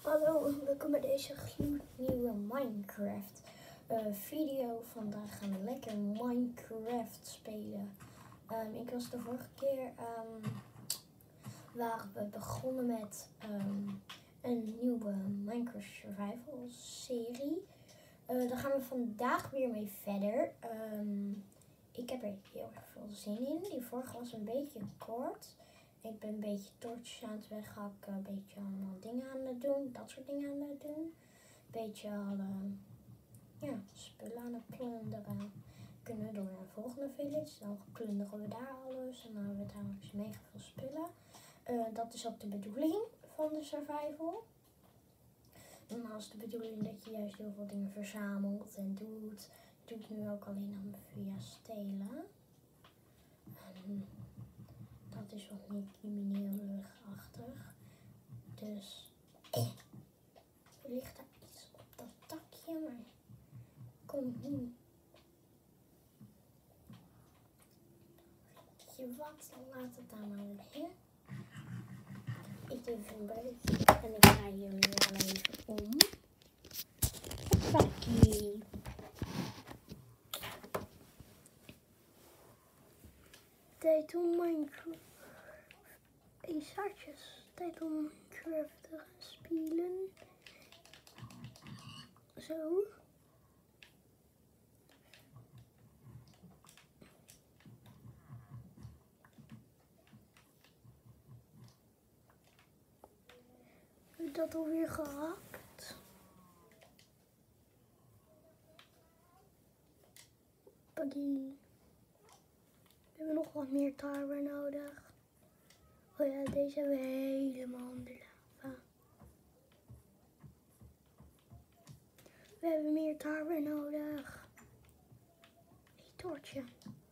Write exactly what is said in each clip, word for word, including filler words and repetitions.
Hallo en welkom bij deze gloednieuwe Minecraft uh, video. Vandaag gaan we lekker Minecraft spelen. Um, ik was de vorige keer um, waren we begonnen met um, een nieuwe Minecraft Survival serie. Uh, daar gaan we vandaag weer mee verder. Um, ik heb er heel erg veel zin in. Die vorige was een beetje kort. Ik ben een beetje torches aan het weghakken, een beetje allemaal dingen aan het doen, dat soort dingen aan het doen. Een beetje alle ja, spullen aan het plunderen. Kunnen we door naar de volgende village, dan plunderen we daar alles en dan hebben we trouwens mega veel spullen. Uh, dat is ook de bedoeling van de survival. Normaal is de bedoeling dat je juist heel veel dingen verzamelt en doet. Ik doe het nu ook alleen dan via stelen. Um, Dat is wat niet crimineel-achtig. Dus eh, er ligt daar iets op dat takje, maar kom niet. Weet je wat, dan laat het daar maar liggen. Ik doe even een breukje en ik ga hier nu wel even om. Pakkie. Tijd om Minecraft. Hey zaadjes, tijd om Minecraft te gaan spelen. Zo. Heb je dat alweer gehakt? Pakkie. We hebben nog wat meer tarwe nodig. Oh ja, deze hebben we helemaal onder lava. We hebben meer tarwe nodig. Hey, toortje.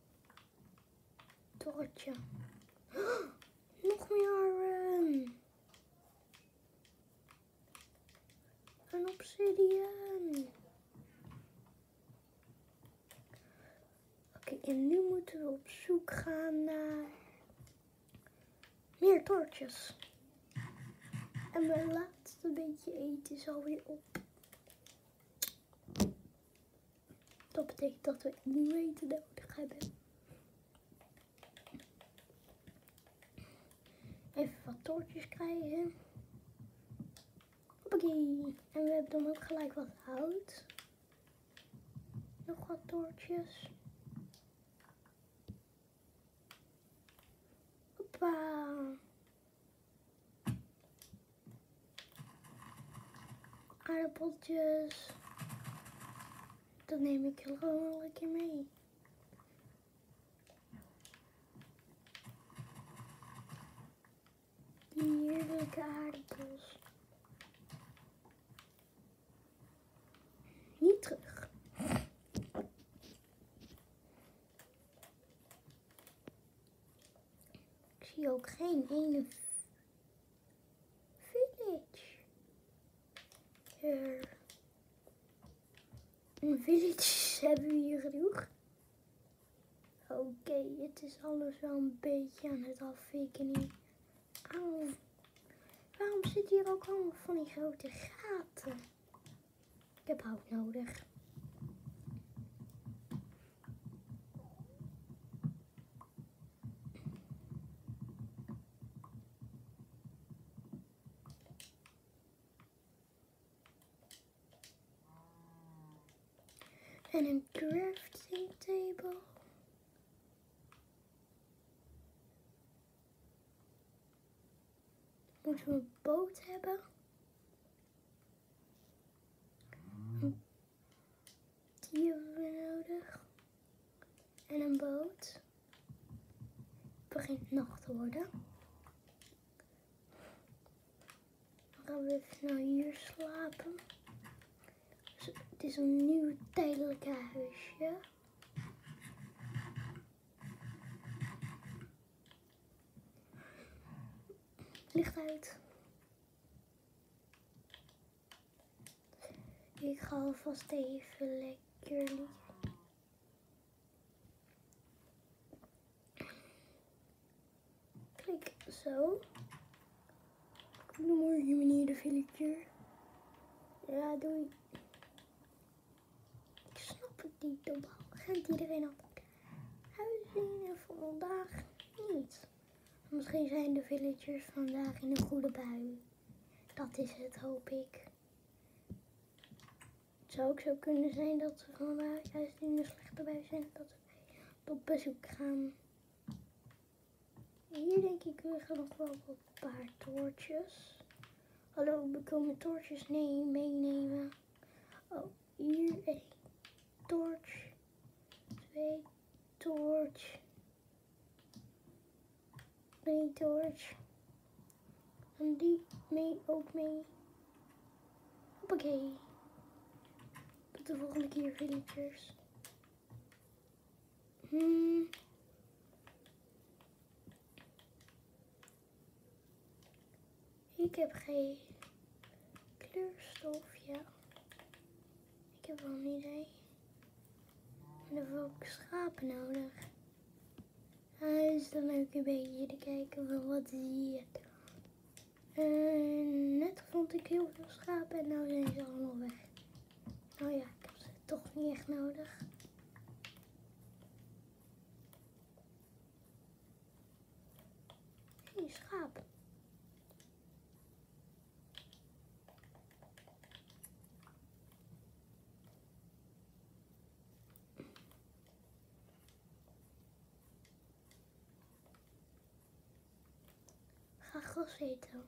Toortje. Oh, nog meer iron. Een obsidian. Oké, okay, en nu moeten we op zoek gaan naar meer toortjes. En mijn laatste beetje eten is alweer op. Dat betekent dat we nieuw eten nodig hebben. Even wat toortjes krijgen. Hoppakee. En we hebben dan ook gelijk wat hout. Nog wat toortjes. Hoppa. Aardappeltjes. Dat neem ik gewoon lekker mee. Die heerlijke aardappels. Niet terug. Ik zie ook geen ene village. Er. Een village hebben we hier genoeg. Oké, okay, het is alles wel een beetje aan het afvikken nu. Auw. Waarom zitten hier ook allemaal van die grote gaten? Ik heb hout nodig. En een crafting table. Moeten we een boot hebben? Die hebben we nodig. En een boot. Het begint nacht te worden. Dan gaan we even nou hier slapen. Het is een nieuw tijdelijke huisje. Licht uit. Ik ga alvast even lekker liggen. Kijk, zo. Ik noem morgen meneer de villager. doei. Ik snap het niet, dan begint iedereen op huisdienen voor vandaag niet. Misschien zijn de villagers vandaag in een goede bui. Dat is het, hoop ik. Het zou ook zo kunnen zijn dat ze vandaag juist in een slechte bui zijn. Dat we op bezoek gaan. Hier denk ik, we gaan nog wel een paar toortjes. Hallo, we komen toortjes nee, meenemen. Oh, hier één toortje. Twee toortje. Drie toortje. En die mee ook mee. Hoppakee. Tot de volgende keer, villagers. Hmm. Ik heb geen kleurstof, ja. Ik heb wel een idee. En dan heb ik schapen nodig. Dus dan ook een beetje te kijken van wat zie je. Uh, net vond ik heel veel schapen en nu zijn ze allemaal weg. Nou ja, ik heb ze toch niet echt nodig. Hé, hey, schaap. Ga gras eten.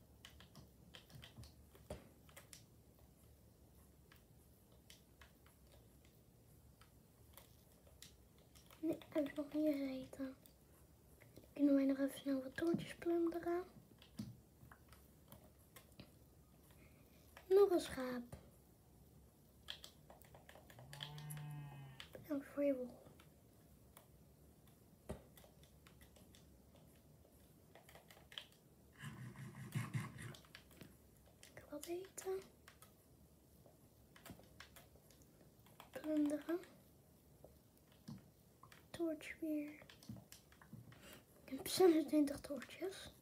Nee, heb ik nog niet gegeten. Dan kunnen wij nog even snel wat toortjes plunderen. Nog een schaap. Bedankt voor je wol. Ik wil wat eten. Plunderen. Toortje weer. Ik heb zesentwintig toortjes.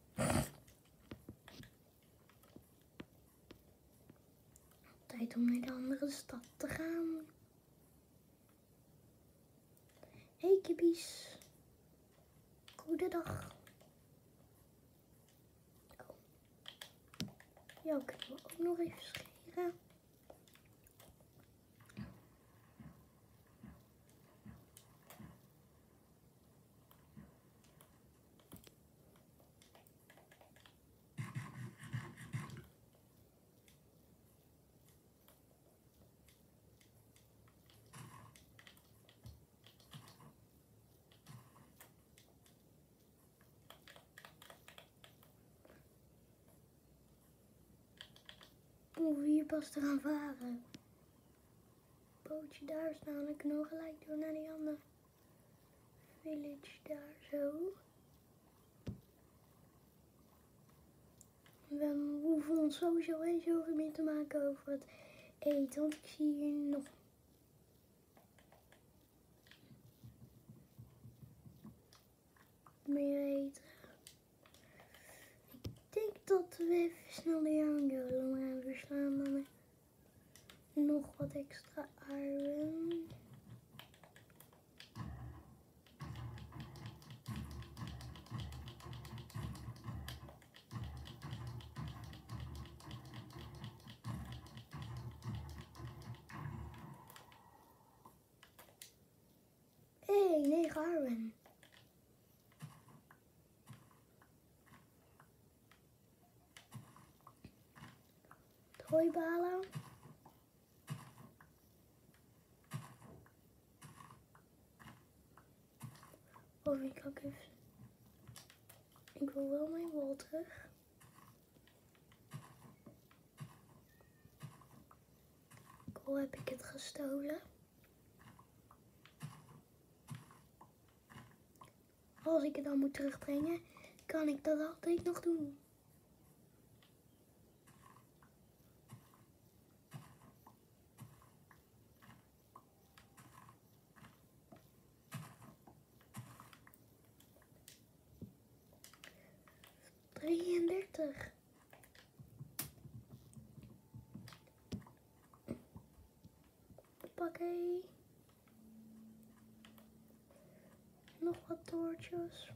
Tijd om naar de andere stad te gaan. Hey kippies. Goedendag. Oh. Jou kunnen we ook nog even scheren. Hoe hier pas te gaan varen. Bootje daar staan. Ik kan nog gelijk door naar die andere village daar zo. We hoeven ons sowieso eens over meer te maken over het eten. Want ik zie hier nog meer eten. Ik denk dat we even snel de Young gaan verslaan. Maar met nog wat extra iron. Hé, hey, negen iron. Hooibalen. Oh, ik ook even. Ik wil wel mijn wol terug. Al heb ik het gestolen. Als ik het dan moet terugbrengen, kan ik dat altijd nog doen. drieëndertig. Hoppakee. Nog wat toortjes.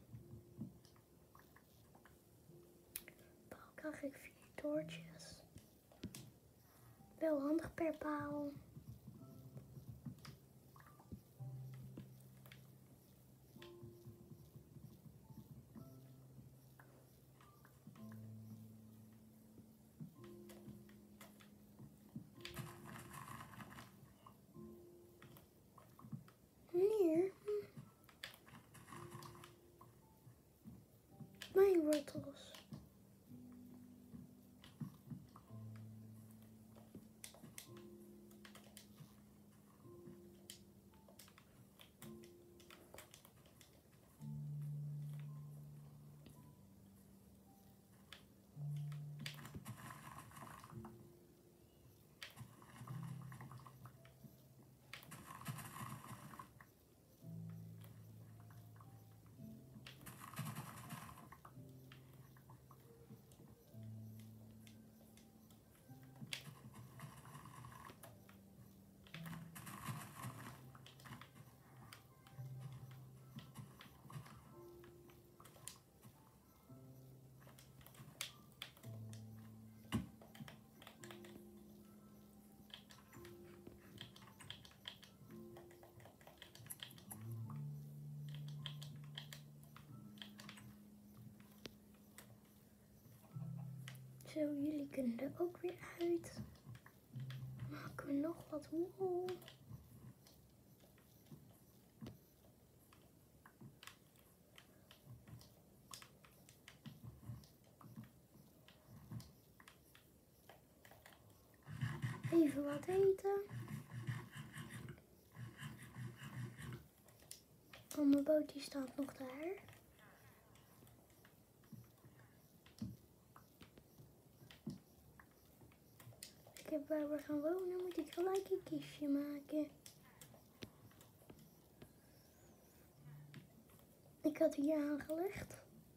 Paal krijg ik vier toortjes. Wel handig per paal. Hier. Mijn wortels. Zo, jullie kunnen er ook weer uit. Maken we nog wat wol. Even wat eten. Oh, mijn boot die staat nog daar. Ik heb waar we gaan wonen, moet ik gelijk een kistje maken. Ik had hier aangelegd.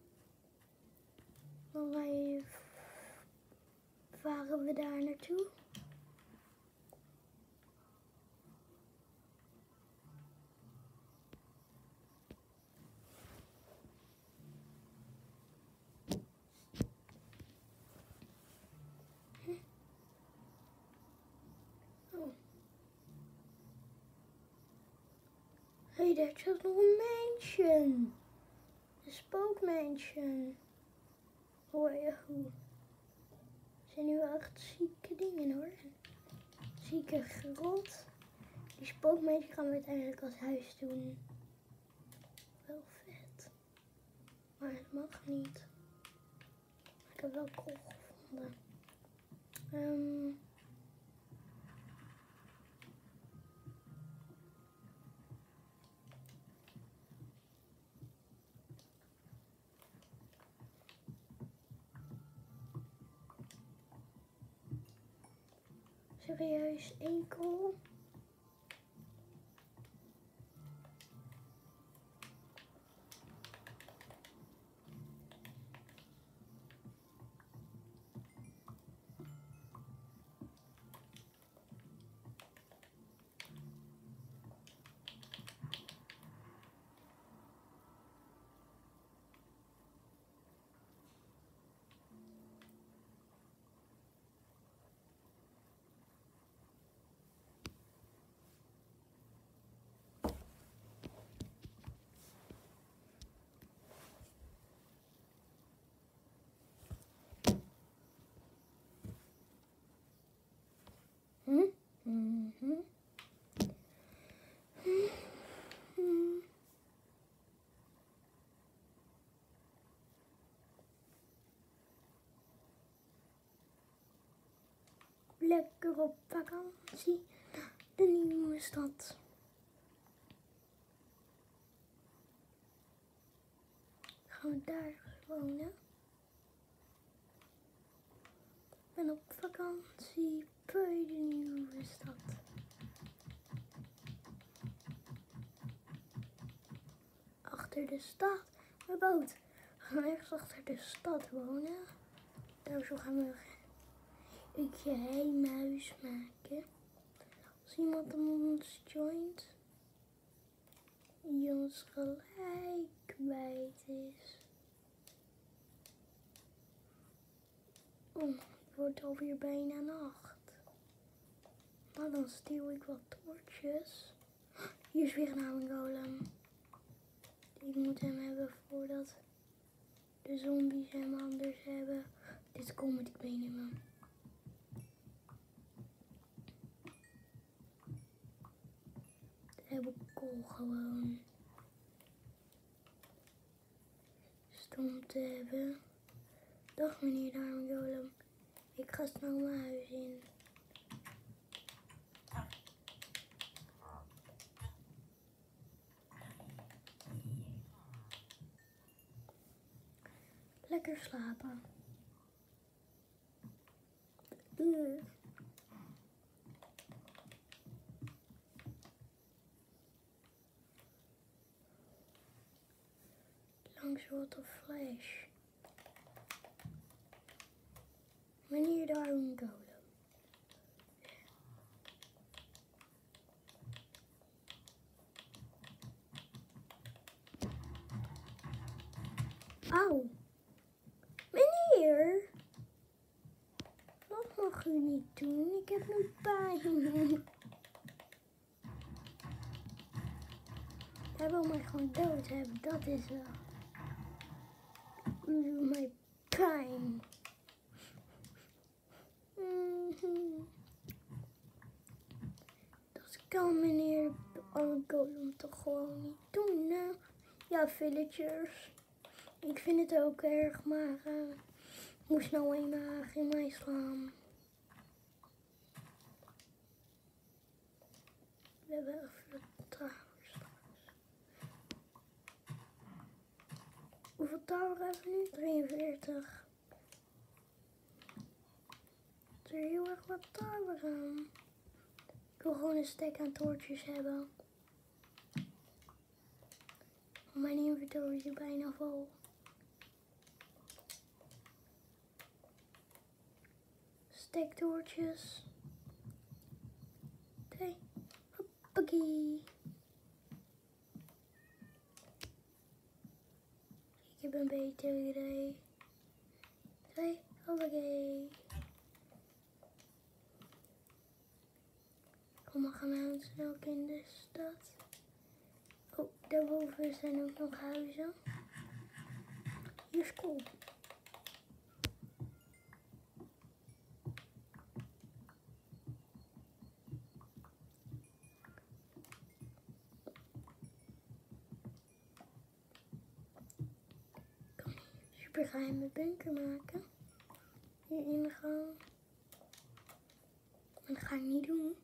Dan wij varen we daar naartoe. Hé, hey, daar zit nog een mansion. Een spookmansion. Hoor je hoe? Zijn nu wel echt zieke dingen hoor. Zieke grot. Die spookmansion gaan we uiteindelijk als huis doen. Wel vet. Maar het mag niet. Ik heb wel kool gevonden. Um, Serieus, één kool. Hm? Mm-hmm. Mm-hmm. Lekker op vakantie naar de nieuwe stad. Gaan we daar wonen? Ik ben op vakantie bij de nieuwe stad. Achter de stad, mijn boot. We gaan ergens achter de stad wonen. Daar zo gaan we een geheim huis maken. Als Als iemand ons joint, die ons gelijk kwijt is. Oh, het wordt alweer bijna nacht. Nou, dan steel ik wat toortjes. Hier is weer een houden golem. Ik moet hem hebben voordat de zombies hem anders hebben. Dit kom moet ik meenemen. Heb ik kool gewoon. Stom te hebben. Dag meneer de arme golem. Ik ga snel mijn huis in. Lekker slapen. Uh. Langs wat een flash. Meneer de arme golem. Auw. Meneer. Dat mag u niet doen. Ik heb nu pijn. Hij wil mij gewoon dood hebben. Dat is wel. U doet mij pijn. Mm-hmm. Dat kan meneer de arme golem toch gewoon niet doen, hè? Ja, villagers. Ik vind het ook erg, maar uh, ik moest nou eenmaal in mij slaan. We hebben even towers. Hoeveel tower hebben we nu? drieënveertig. Er is heel erg wat tower aan. Ik wil gewoon een stack aan toortjes hebben. Mijn inventory is bijna vol. Stektoortjes. Twee. Hoppakee. Ik heb een beter idee. Twee. Hoppakee. Kom, we gaan nou snel in de stad. Oh, daarboven zijn ook nog huizen. Hier is cool. Super geheime bunker maken. Hierin gaan. Dat ga ik niet doen.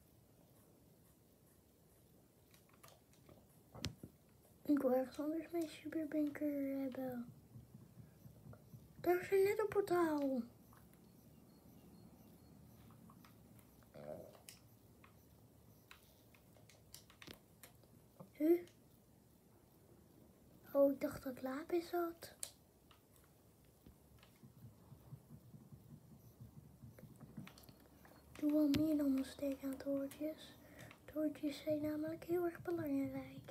Ik wil ergens anders mijn superbunker hebben. Daar is er net een portaal. Huh? Oh, ik dacht dat lapis zat. Ik doe wel meer dan een steek aan toortjes. Toortjes zijn namelijk heel erg belangrijk.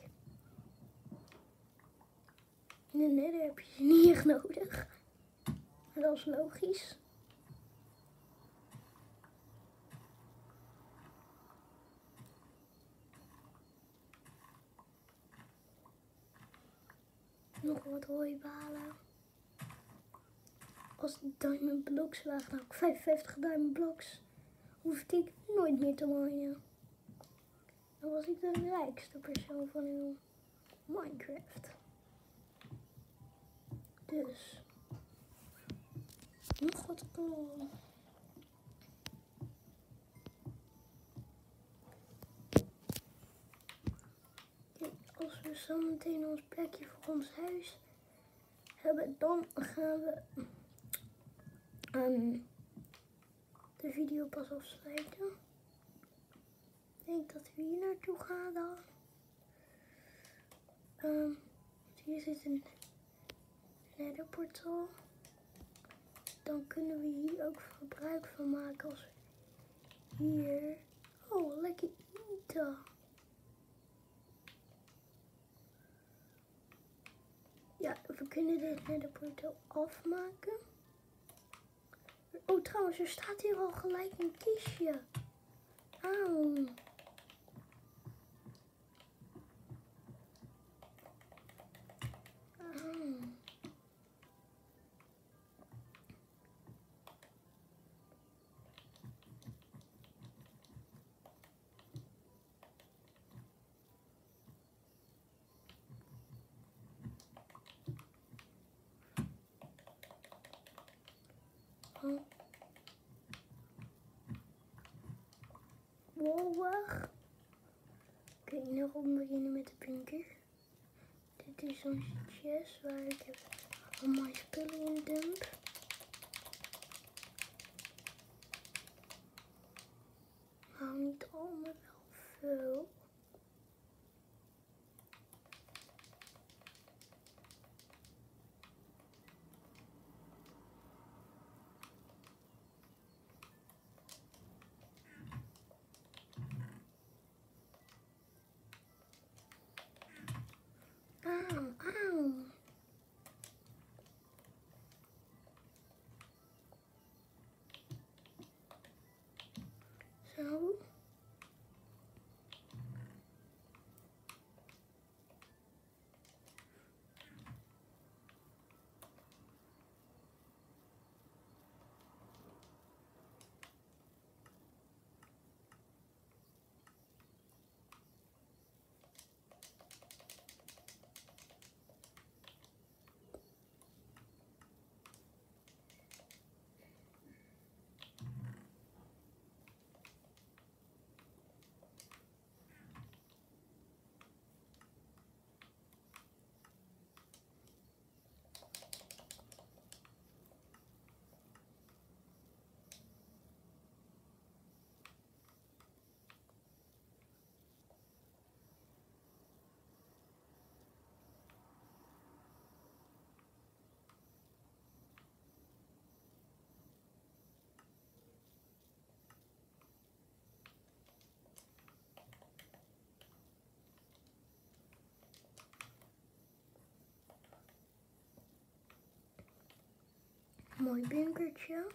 In de nether heb je ze niet echt nodig. Maar dat is logisch. Nog wat hooibalen. Als de diamond blocks waren, nou vijfenvijftig diamond blocks, hoefde ik nooit meer te minen. Dan was ik de rijkste persoon van heel Minecraft. Dus nog wat kool. Kijk, als we zo meteen ons plekje voor ons huis hebben, dan gaan we um, de video pas afsluiten. Ik denk dat we hier naartoe gaan dan. Um, hier zit een netherportal. Dan kunnen we hier ook gebruik van maken als we hier. Oh, lekker eten. Ja, we kunnen dit met de portal afmaken. Oh, trouwens, er staat hier al gelijk een kistje. Auw. Auw. Oh. Wow, wacht. Oké, nog om beginnen met de bunker. Dit is onze chest waar ik heb al mijn spullen in dump. Nou, niet al, maar wel veel. Auw, auw. Zo. Mooi bunkertje.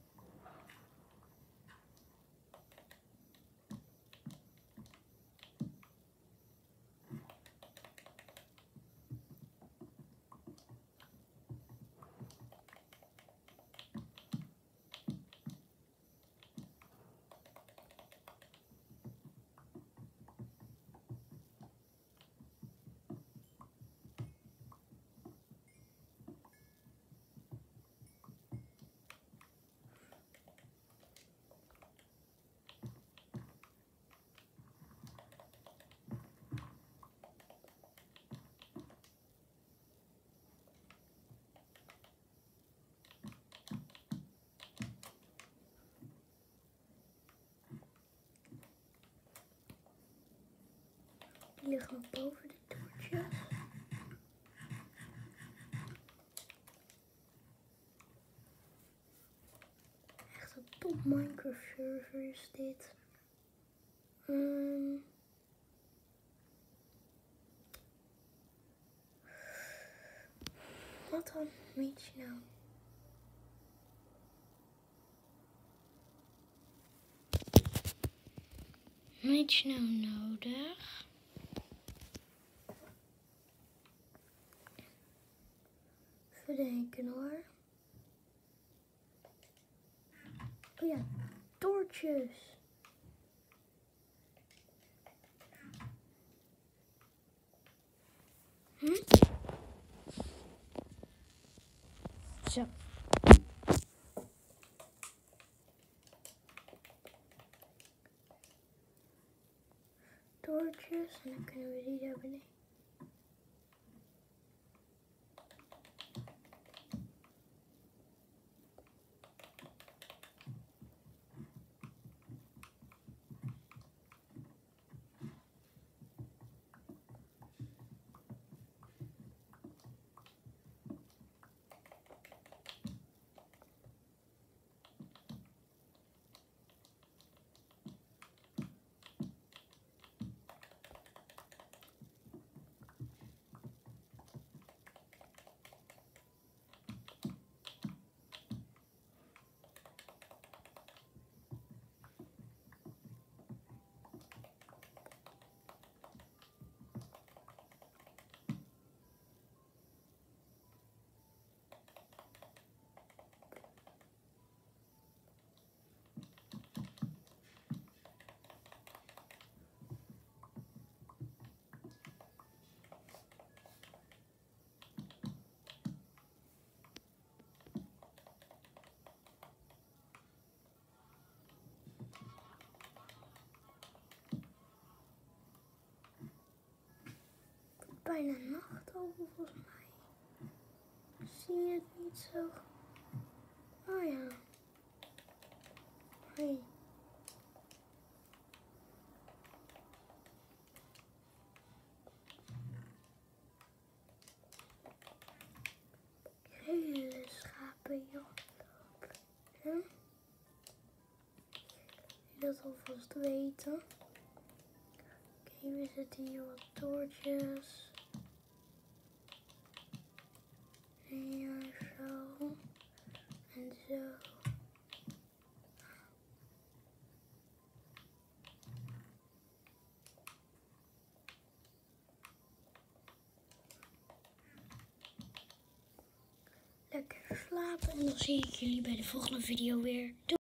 Die liggen boven de toertjes. Echt een top Minecraft server is dit. Um, wat dan? Weet je nou? Weet je nou nodig? Even denken hoor. Oh ja, toortjes. Hm? Zo. Toortjes en dan kunnen we die daar beneden. bijna nacht al volgens mij. Zie je het niet zo? Oh ja. Hey. Hele schapen lopen. Hm? Dat alvast weten. Oké, we zetten hier wat toortjes. En hier zo. En zo. Lekker slapen en dan zie ik jullie bij de volgende video weer. Doei!